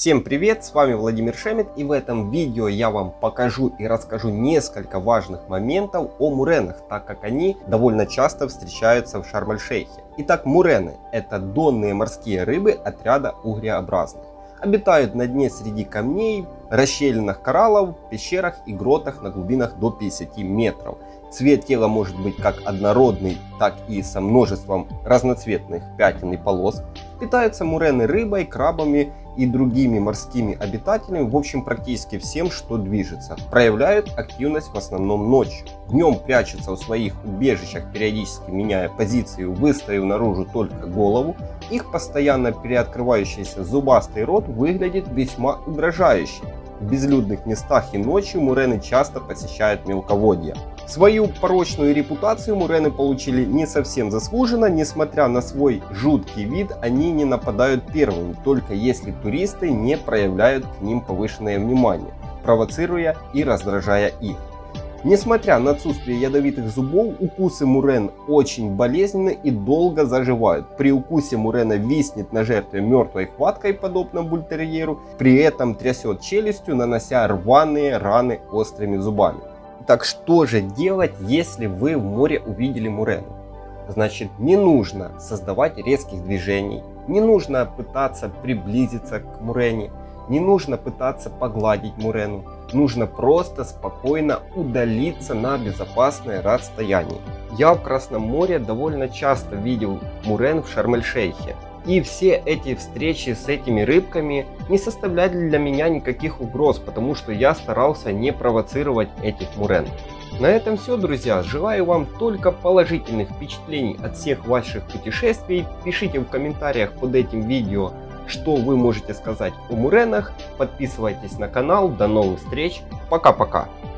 Всем привет, с вами Владимир Шемет, и в этом видео я вам покажу и расскажу несколько важных моментов о муренах, так как они довольно часто встречаются в Шарм-эль-Шейхе. Итак, мурены – это донные морские рыбы отряда угреобразных. Обитают на дне среди камней, расщелинах кораллов, пещерах и гротах на глубинах до 50 метров. Цвет тела может быть как однородный, так и со множеством разноцветных пятен и полос. Питаются мурены рыбой, крабами и другими морскими обитателями, в общем практически всем, что движется. Проявляют активность в основном ночью. Днем прячутся в своих убежищах, периодически меняя позицию, выставив наружу только голову. Их постоянно переоткрывающийся зубастый рот выглядит весьма угрожающе. В безлюдных местах и ночью мурены часто посещают мелководья. Свою порочную репутацию мурены получили не совсем заслуженно. Несмотря на свой жуткий вид, они не нападают первыми, только если туристы не проявляют к ним повышенное внимание, провоцируя и раздражая их. Несмотря на отсутствие ядовитых зубов, укусы мурен очень болезненны и долго заживают. При укусе мурена виснет на жертве мертвой хваткой, подобно бультерьеру, при этом трясет челюстью, нанося рваные раны острыми зубами. Так что же делать, если вы в море увидели мурену? Значит, не нужно создавать резких движений, не нужно пытаться приблизиться к мурене, не нужно пытаться погладить мурену. Нужно просто спокойно удалиться на безопасное расстояние. Я в Красном море довольно часто видел мурен в Шарм-эль-Шейхе. И все эти встречи с этими рыбками не составляли для меня никаких угроз, потому что я старался не провоцировать этих мурен. На этом все, друзья. Желаю вам только положительных впечатлений от всех ваших путешествий. Пишите в комментариях под этим видео, что вы можете сказать о муренах. Подписывайтесь на канал. До новых встреч. Пока-пока.